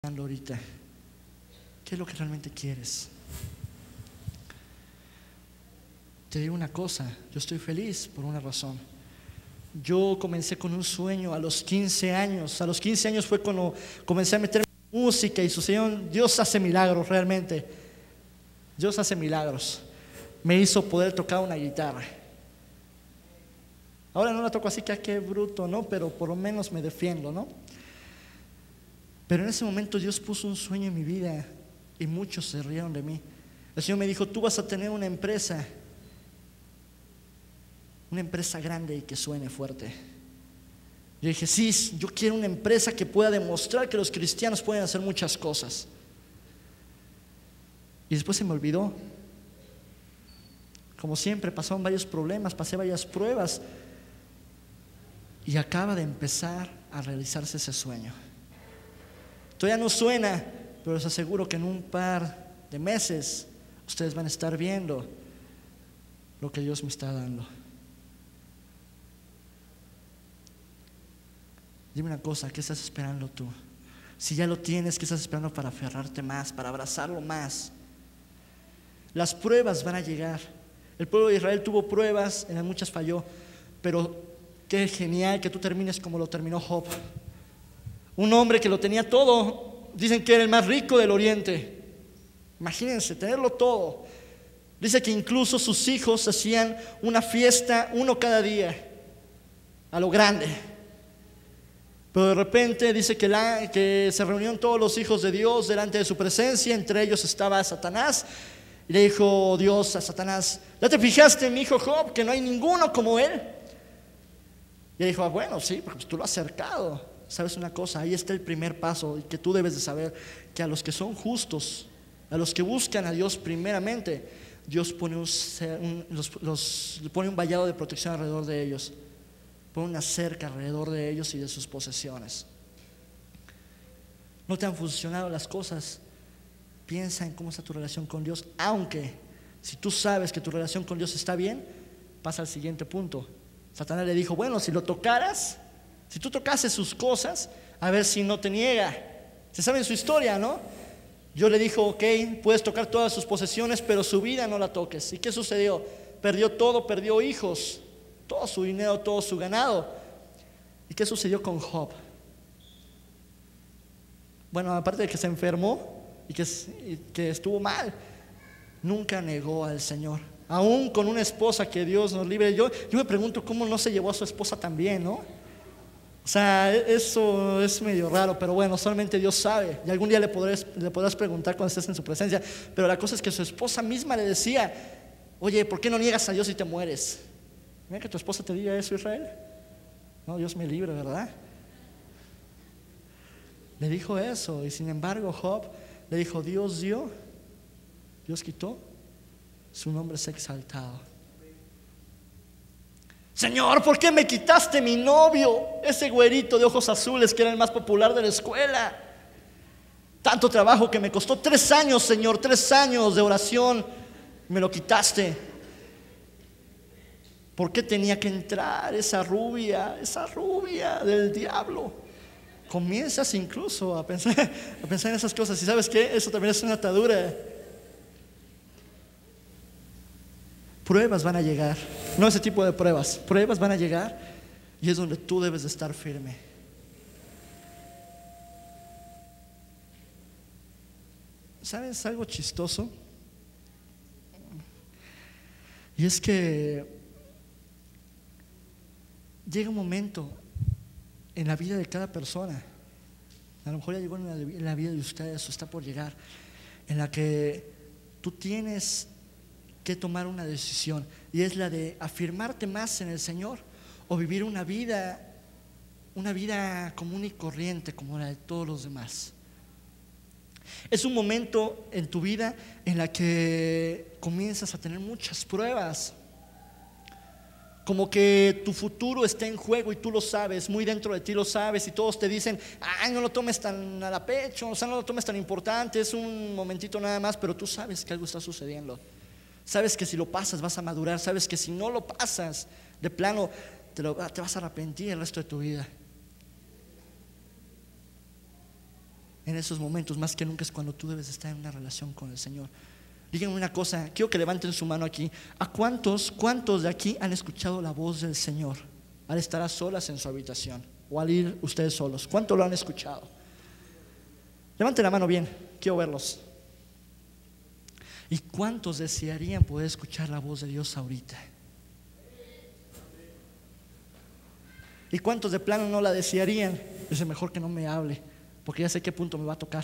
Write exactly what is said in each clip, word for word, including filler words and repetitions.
ahorita. ¿Qué es lo que realmente quieres? Te digo una cosa, yo estoy feliz por una razón. Yo comencé con un sueño a los quince años. A los quince años fue cuando comencé a meterme en música y sucedieron. Dios hace milagros realmente. Dios hace milagros. Me hizo poder tocar una guitarra. Ahora no la toco así que ah, qué bruto, ¿no? Pero por lo menos me defiendo, ¿no? Pero en ese momento Dios puso un sueño en mi vida y muchos se rieron de mí. El Señor me dijo: tú vas a tener una empresa, una empresa grande y que suene fuerte. Yo dije: sí, yo quiero una empresa que pueda demostrar que los cristianos pueden hacer muchas cosas. Y después se me olvidó. Como siempre, pasaron varios problemas, pasé varias pruebas y acaba de empezar a realizarse ese sueño. Todavía no suena, pero les aseguro que en un par de meses ustedes van a estar viendo lo que Dios me está dando. Dime una cosa, ¿qué estás esperando tú? Si ya lo tienes, ¿qué estás esperando para aferrarte más, para abrazarlo más? Las pruebas van a llegar. El pueblo de Israel tuvo pruebas, en las muchas falló, pero qué genial que tú termines como lo terminó Job. Un hombre que lo tenía todo, dicen que era el más rico del oriente. Imagínense, tenerlo todo. Dice que incluso sus hijos hacían una fiesta, uno cada día, a lo grande. Pero de repente dice que, la, que se reunieron todos los hijos de Dios delante de su presencia. Entre ellos estaba Satanás. Y le dijo Dios a Satanás: ¿ya te fijaste en mi hijo Job, que no hay ninguno como él? Y él dijo: ah, bueno, sí, porque tú lo has cercado. ¿Sabes una cosa? Ahí está el primer paso que tú debes de saber, que a los que son justos, a los que buscan a Dios primeramente, Dios pone un, un, los, los, pone un vallado de protección alrededor de ellos, pone una cerca alrededor de ellos y de sus posesiones. ¿No te han funcionado las cosas? Piensa en cómo está tu relación con Dios. Aunque si tú sabes que tu relación con Dios está bien, pasa al siguiente punto. Satanás le dijo: bueno, si lo tocaras, si tú tocases sus cosas, a ver si no te niega. Se sabe su historia, ¿no? Yo le dijo: ok, puedes tocar todas sus posesiones, pero su vida no la toques. ¿Y qué sucedió? Perdió todo, perdió hijos, todo su dinero, todo su ganado. ¿Y qué sucedió con Job? Bueno, aparte de que se enfermó y que, y que estuvo mal, nunca negó al Señor. Aún con una esposa, que Dios nos libre. Yo, yo me pregunto cómo no se llevó a su esposa también, ¿no? O sea, eso es medio raro, pero bueno, solamente Dios sabe. Y algún día le podrás, le podrás preguntar cuando estés en su presencia. Pero la cosa es que su esposa misma le decía: oye, ¿por qué no niegas a Dios y te mueres? Mira que tu esposa te diga eso, Israel. No, Dios me libre, ¿verdad? Le dijo eso. Y sin embargo Job le dijo: Dios dio, Dios quitó, su nombre es exaltado. Señor, ¿por qué me quitaste mi novio? Ese güerito de ojos azules que era el más popular de la escuela. Tanto trabajo que me costó, tres años, Señor, tres años de oración, me lo quitaste. ¿Por qué tenía que entrar esa rubia, esa rubia del diablo? Comienzas incluso a pensar, a pensar en esas cosas. ¿Y sabes qué? Eso también es una atadura. Pruebas van a llegar, no ese tipo de pruebas, pruebas van a llegar, y es donde tú debes de estar firme. ¿Sabes algo chistoso? Y es que llega un momento en la vida de cada persona, a lo mejor ya llegó en la, en la vida de ustedes o está por llegar, en la que tú tienes que tomar una decisión, y es la de afirmarte más en el Señor o vivir una vida una vida común y corriente como la de todos los demás. Es un momento en tu vida en la que comienzas a tener muchas pruebas, como que tu futuro está en juego y tú lo sabes, muy dentro de ti lo sabes, y todos te dicen: ay, no lo tomes tan a la pecho, o sea, no lo tomes tan importante, es un momentito nada más. Pero tú sabes que algo está sucediendo. Sabes que si lo pasas vas a madurar. Sabes que si no lo pasas, de plano te, lo, te vas a arrepentir el resto de tu vida. en esos momentos, más que nunca, es cuando tú debes estar en una relación con el Señor. Díganme una cosa, quiero que levanten su mano aquí. ¿A cuántos, cuántos de aquí han escuchado la voz del Señor al estar a solas en su habitación o al ir ustedes solos? ¿Cuántos lo han escuchado? Levanten la mano bien, quiero verlos. ¿Y cuántos desearían poder escuchar la voz de Dios ahorita? ¿Y cuántos de plano no la desearían? Es mejor que no me hable, porque ya sé qué punto me va a tocar.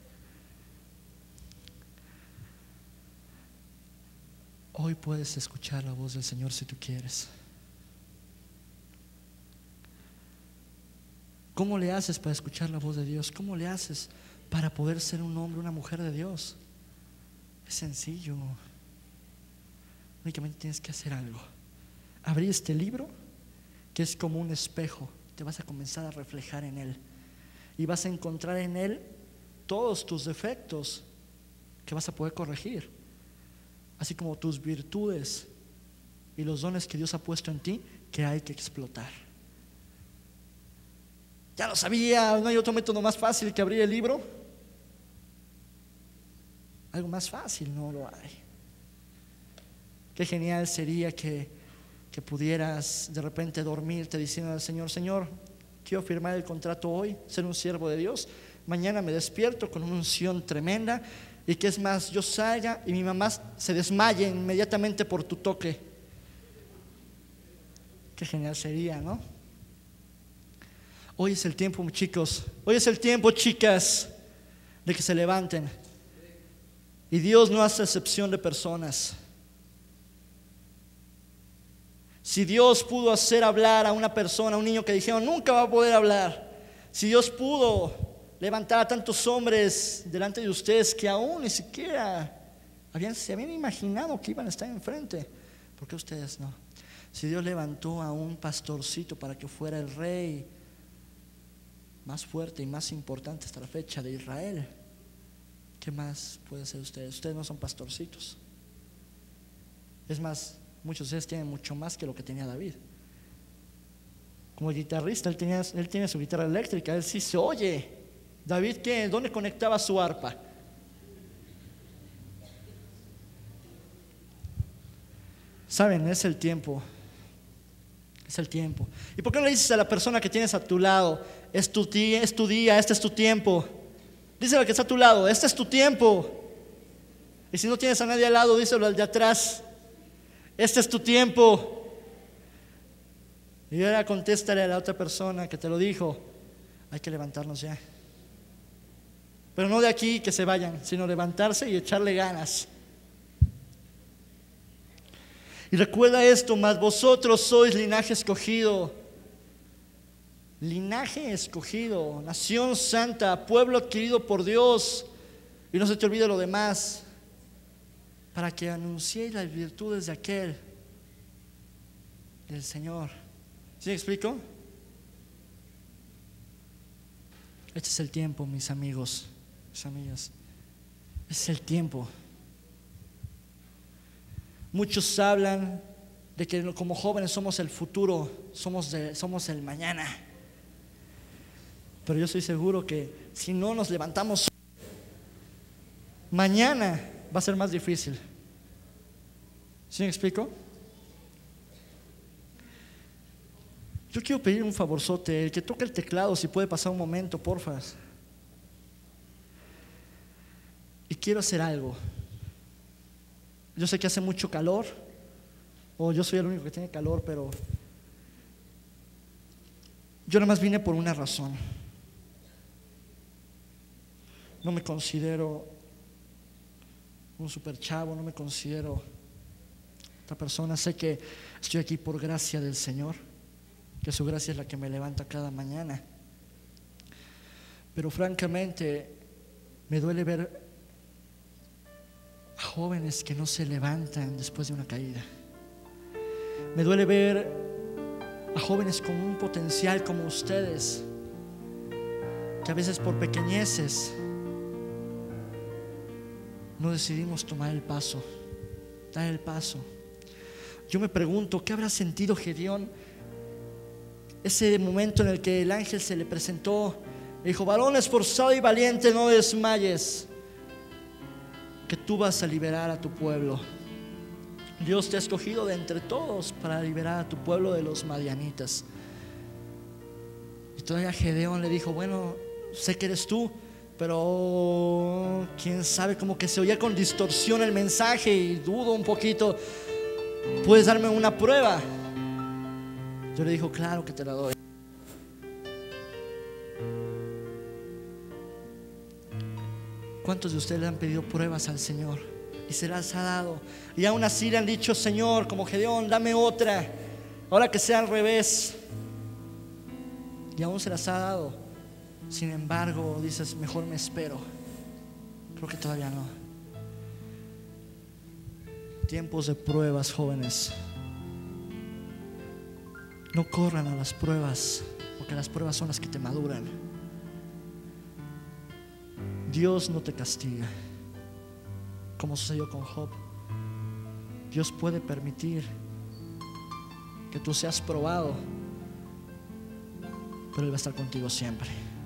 Hoy puedes escuchar la voz del Señor si tú quieres. ¿Cómo le haces para escuchar la voz de Dios? ¿Cómo le haces para poder ser un hombre, una mujer de Dios? Es sencillo. Únicamente tienes que hacer algo. Abrir este libro, que es como un espejo. Te vas a comenzar a reflejar en él y vas a encontrar en él todos tus defectos que vas a poder corregir, así como tus virtudes y los dones que Dios ha puesto en ti que hay que explotar. Ya lo sabía, no hay otro método más fácil que abrir el libro. Algo más fácil no lo hay. Qué genial sería que que pudieras de repente dormirte diciendo al Señor: Señor, quiero firmar el contrato hoy, ser un siervo de Dios. Mañana me despierto con una unción tremenda, y que es más, yo salga y mi mamá se desmaye inmediatamente por tu toque. Qué genial sería, ¿no? Hoy es el tiempo, chicos, hoy es el tiempo, chicas, de que se levanten. Y Dios no hace excepción de personas. Si Dios pudo hacer hablar a una persona, a un niño que dijeron nunca va a poder hablar, si Dios pudo levantar a tantos hombres delante de ustedes que aún ni siquiera habían, se habían imaginado que iban a estar enfrente, ¿por qué ustedes no? Si Dios levantó a un pastorcito para que fuera el rey más fuerte y más importante hasta la fecha de Israel, ¿qué más puede ser ustedes? Ustedes no son pastorcitos. Es más, muchos de ustedes tienen mucho más que lo que tenía David. Como guitarrista, él, tenía, él tiene su guitarra eléctrica, él sí se oye. David, ¿qué? ¿Dónde conectaba su arpa? Saben, es el tiempo. Es el tiempo. ¿Y por qué no le dices a la persona que tienes a tu lado: es tu día, es tu día, este es tu tiempo? Díselo al que está a tu lado: este es tu tiempo. Y si no tienes a nadie al lado, díselo al de atrás: este es tu tiempo. Y ahora contéstale a la otra persona que te lo dijo: hay que levantarnos ya. Pero no de aquí que se vayan, sino levantarse y echarle ganas. Y recuerda esto: mas vosotros sois linaje escogido, linaje escogido, nación santa, pueblo adquirido por Dios. Y no se te olvide lo demás, para que anunciéis las virtudes de aquel, del Señor. ¿Sí me explico? Este es el tiempo, mis amigos, mis amigas. Este es el tiempo. Muchos hablan de que como jóvenes somos el futuro, somos, de, somos el mañana. Pero yo estoy seguro que si no nos levantamos, mañana va a ser más difícil. ¿Sí me explico? Yo quiero pedir un favorzote, el que toque el teclado, si puede pasar un momento, porfa. Y quiero hacer algo. Yo sé que hace mucho calor, o yo soy el único que tiene calor, pero yo nada más vine por una razón. No me considero un super chavo, no me considero otra persona. Sé que estoy aquí por gracia del Señor, que su gracia es la que me levanta cada mañana. Pero francamente me duele ver a jóvenes que no se levantan después de una caída. Me duele ver a jóvenes con un potencial como ustedes, que a veces por pequeñeces no decidimos tomar el paso, dar el paso. Yo me pregunto, ¿qué habrá sentido Gedeón ese momento en el que el ángel se le presentó Dijo: varón esforzado y valiente, no desmayes, que tú vas a liberar a tu pueblo. Dios te ha escogido de entre todos para liberar a tu pueblo de los madianitas. Y todavía Gedeón le dijo: bueno, sé que eres tú, pero quién sabe, como que se oía con distorsión el mensaje y dudo un poquito. ¿Puedes darme una prueba? Yo le dijo: claro que te la doy. ¿Cuántos de ustedes le han pedido pruebas al Señor y se las ha dado? Y aún así le han dicho: Señor, como Gedeón, dame otra, ahora que sea al revés. Y aún se las ha dado. Sin embargo, dices: mejor me espero. Creo que todavía no. Tiempos de pruebas, jóvenes. No corran a las pruebas, porque las pruebas son las que te maduran. Dios no te castiga, como sucedió con Job. Dios puede permitir que tú seas probado, pero Él va a estar contigo siempre.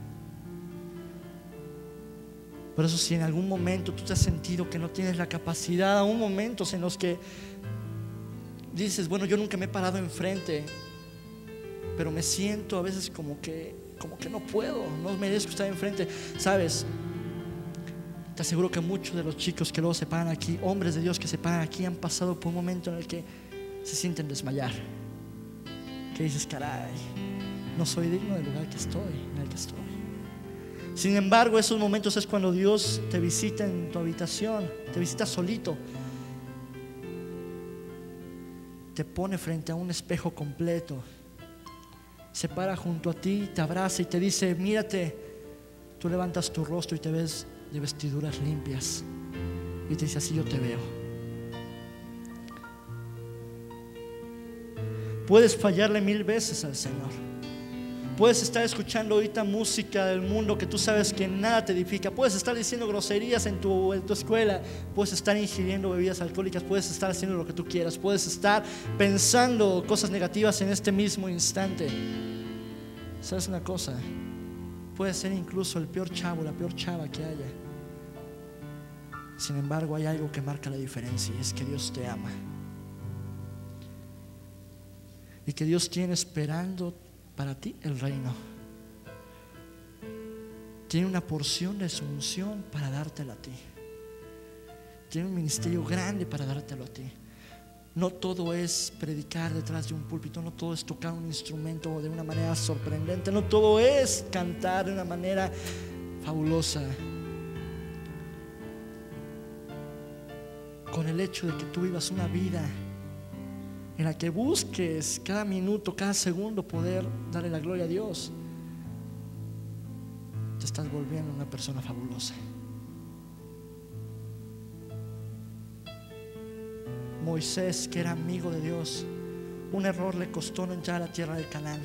Por eso, si en algún momento tú te has sentido que no tienes la capacidad, aún momentos en los que dices: bueno, yo nunca me he parado enfrente, pero me siento a veces como que, como que no puedo, no merezco estar enfrente. Sabes, te aseguro que muchos de los chicos que luego se paran aquí, hombres de Dios que se paran aquí, han pasado por un momento en el que se sienten desmayar. Que dices: caray, no soy digno del lugar que estoy, en el que estoy. Sin embargo, esos momentos es cuando Dios te visita en tu habitación, te visita solito, te pone frente a un espejo completo, se para junto a ti, te abraza y te dice: mírate. Tú levantas tu rostro y te ves de vestiduras limpias y te dice: así yo te veo. Puedes fallarle mil veces al Señor. Puedes estar escuchando ahorita música del mundo que tú sabes que nada te edifica. Puedes estar diciendo groserías en tu, en tu escuela. Puedes estar ingiriendo bebidas alcohólicas. Puedes estar haciendo lo que tú quieras. Puedes estar pensando cosas negativas en este mismo instante. ¿Sabes una cosa? Puedes ser incluso el peor chavo, la peor chava que haya. Sin embargo, hay algo que marca la diferencia, y es que Dios te ama. Y que Dios tiene esperando para ti el reino. Tiene una porción de su unción para dártela a ti. Tiene un ministerio grande para dártelo a ti. No todo es predicar detrás de un púlpito, no todo es tocar un instrumento de una manera sorprendente, no todo es cantar de una manera fabulosa. Con el hecho de que tú vivas una vida en la que busques cada minuto, cada segundo poder darle la gloria a Dios, te estás volviendo una persona fabulosa. Moisés, que era amigo de Dios, un error le costó no entrar a la tierra de Canaán.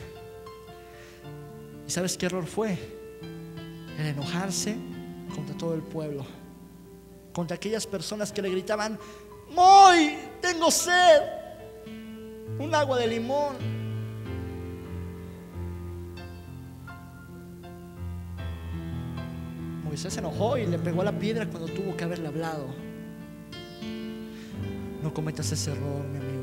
¿Y sabes qué error fue? El enojarse contra todo el pueblo, contra aquellas personas que le gritaban: ¡Moy, tengo sed! Un agua de limón. Moisés se enojó y le pegó a la piedra cuando tuvo que haberle hablado. No cometas ese error, mi amigo.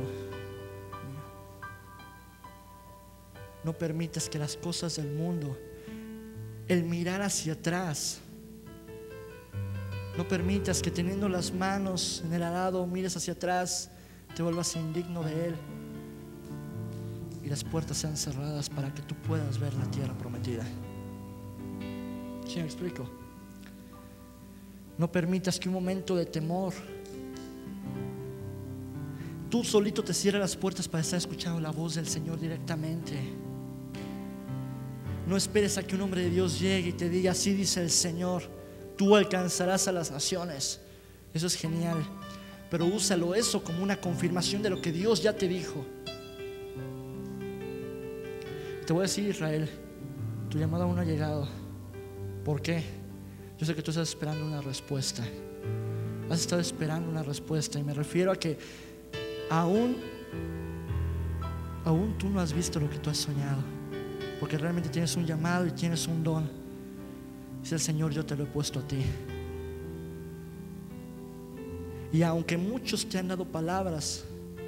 No permitas que las cosas del mundo, el mirar hacia atrás, no permitas que teniendo las manos en el arado mires hacia atrás, te vuelvas indigno de Él y las puertas sean cerradas para que tú puedas ver la tierra prometida. ¿Sí me explico? No permitas que un momento de temor tú solito te cierres las puertas para estar escuchando la voz del Señor directamente. No esperes a que un hombre de Dios llegue y te diga: así dice el Señor, tú alcanzarás a las naciones. Eso es genial, pero úsalo eso como una confirmación de lo que Dios ya te dijo. Te voy a decir, Israel, tu llamada aún no ha llegado. ¿Por qué? Yo sé que tú estás esperando una respuesta. Has estado esperando una respuesta, y me refiero a que aún aún tú no has visto lo que tú has soñado, porque realmente tienes un llamado y tienes un don, Dice el Señor, yo te lo he puesto a ti. Y aunque muchos te han dado palabras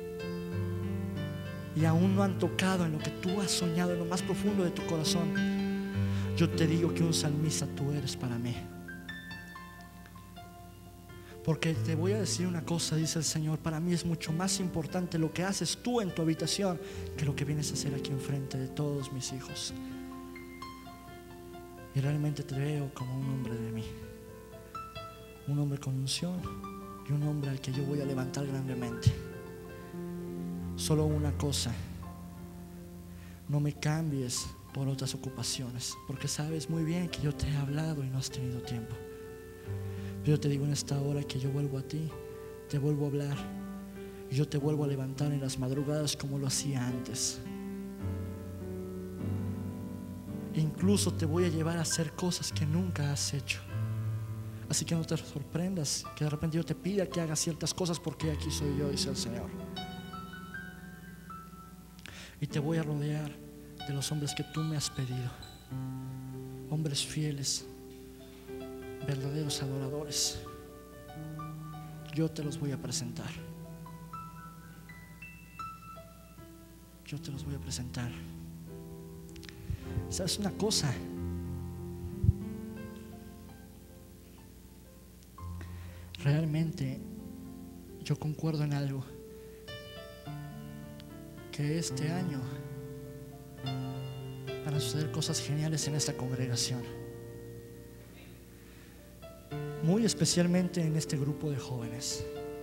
y aún no han tocado en lo que tú has soñado, en lo más profundo de tu corazón, yo te digo que un salmista tú eres para mí. Porque te voy a decir una cosa, dice el Señor, para mí es mucho más importante lo que haces tú en tu habitación que lo que vienes a hacer aquí enfrente de todos mis hijos. Y realmente te veo como un hombre de mí, un hombre con unción y un hombre al que yo voy a levantar grandemente. Solo una cosa: no me cambies por otras ocupaciones, porque sabes muy bien que yo te he hablado y no has tenido tiempo. Pero yo te digo en esta hora que yo vuelvo a ti, te vuelvo a hablar y yo te vuelvo a levantar en las madrugadas como lo hacía antes. Incluso te voy a llevar a hacer cosas que nunca has hecho. Así que no te sorprendas que de repente yo te pida que hagas ciertas cosas, porque aquí soy yo, dice el Señor. Y te voy a rodear de los hombres que tú me has pedido, hombres fieles, verdaderos adoradores. Yo te los voy a presentar. Yo te los voy a presentar. ¿Sabes una cosa? Realmente yo concuerdo en algo, que este año van a suceder cosas geniales en esta congregación, muy especialmente en este grupo de jóvenes.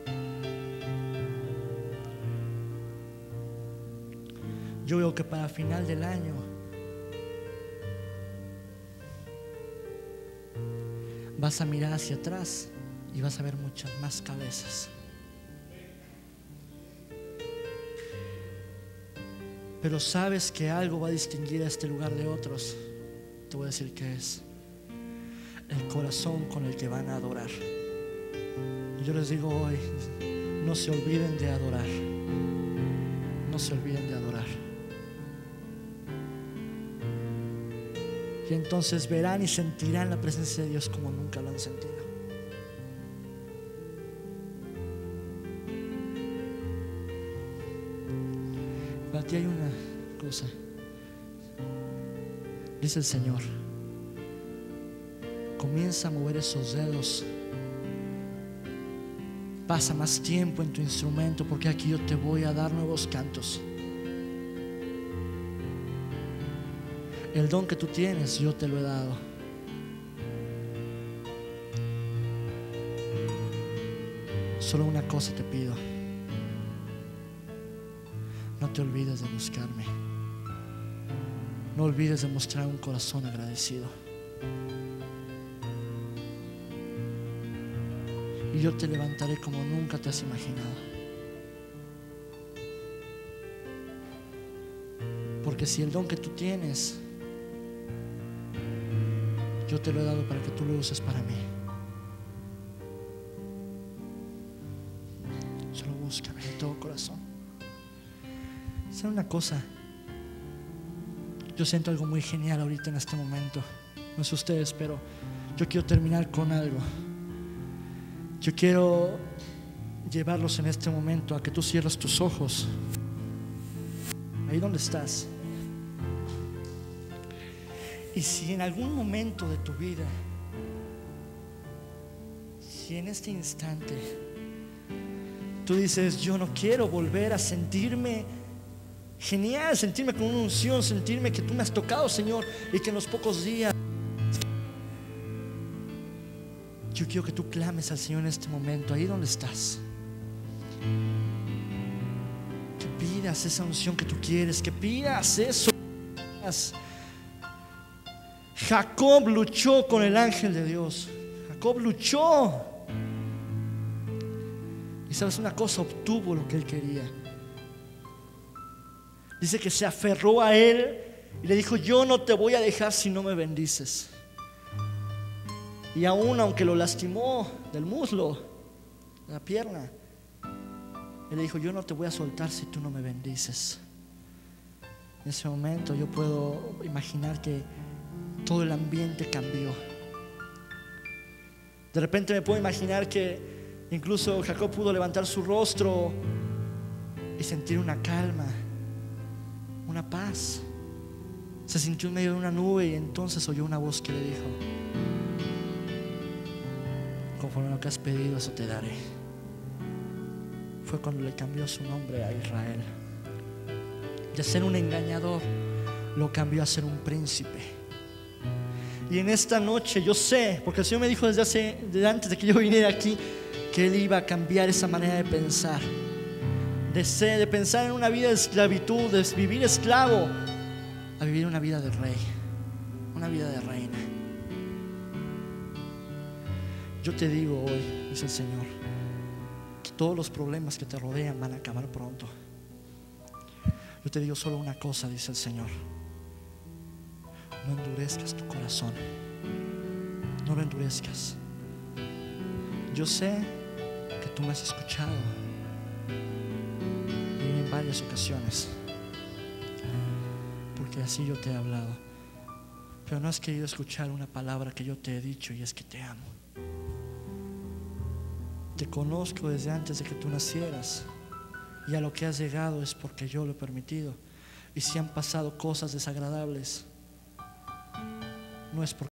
Yo veo que para final del año vas a mirar hacia atrás y vas a ver muchas más cabezas. Pero sabes que algo va a distinguir a este lugar de otros. Te voy a decir qué es: el corazón con el que van a adorar. Y yo les digo hoy, no se olviden de adorar. No se olviden de adorar. Y entonces verán y sentirán la presencia de Dios como nunca lo han sentido. Para ti hay una cosa, dice el Señor: comienza a mover esos dedos, pasa más tiempo en tu instrumento, porque aquí yo te voy a dar nuevos cantos. El don que tú tienes yo te lo he dado. Solo una cosa te pido: no te olvides de buscarme. No olvides de mostrar un corazón agradecido. Y yo te levantaré como nunca te has imaginado. Porque si el don que tú tienes yo te lo he dado para que tú lo uses para mí, solo búscame de todo corazón. ¿Saben una cosa? Yo siento algo muy genial ahorita en este momento. No sé ustedes, pero yo quiero terminar con algo. Yo quiero llevarlos en este momento a que tú cierres tus ojos, ahí donde estás. Y si en algún momento de tu vida, si en este instante tú dices: yo no quiero volver a sentirme genial, sentirme con una unción, sentirme que tú me has tocado, Señor, y que en los pocos días, yo quiero que tú clames al Señor en este momento, ahí donde estás, que pidas esa unción que tú quieres, que pidas eso. Jacob luchó con el ángel de Dios. Jacob luchó. Y sabes una cosa, obtuvo lo que él quería. Dice que se aferró a él y le dijo: yo no te voy a dejar si no me bendices. Y aún aunque lo lastimó del muslo, de la pierna, él le dijo: yo no te voy a soltar si tú no me bendices. En ese momento yo puedo imaginar que todo el ambiente cambió. De repente me puedo imaginar que incluso Jacob pudo levantar su rostro y sentir una calma, una paz. Se sintió en medio de una nube y entonces oyó una voz que le dijo: conforme a lo que has pedido, eso te daré. Fue cuando le cambió su nombre a Israel. De ser un engañador, lo cambió a ser un príncipe. Y en esta noche yo sé, porque el Señor me dijo desde hace, desde antes de que yo viniera aquí, que Él iba a cambiar esa manera de pensar, de ser, de pensar en una vida de esclavitud, de vivir esclavo, a vivir una vida de rey, una vida de reina. Yo te digo hoy, dice el Señor, que todos los problemas que te rodean van a acabar pronto. Yo te digo solo una cosa, dice el Señor: no endurezcas tu corazón, no lo endurezcas. Yo sé que tú me has escuchado y en varias ocasiones, porque así yo te he hablado, pero no has querido escuchar una palabra que yo te he dicho, y es que te amo. Te conozco desde antes de que tú nacieras, y a lo que has llegado es porque yo lo he permitido. Y si han pasado cosas desagradables, no es porque